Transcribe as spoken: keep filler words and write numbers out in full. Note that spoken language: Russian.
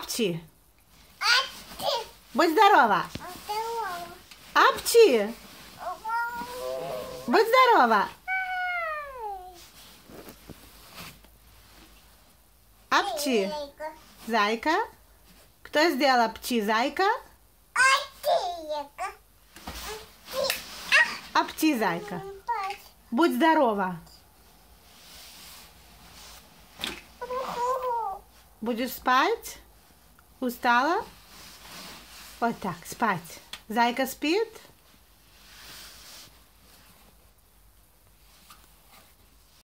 Апчи. Будь здорова. Апчи. Будь здорова. Апчи. Зайка. Кто сделал апчи? Зайка? Апчи, зайка. Будь здорова. Будешь спать? Устала? Вот так, спать. Зайка спит?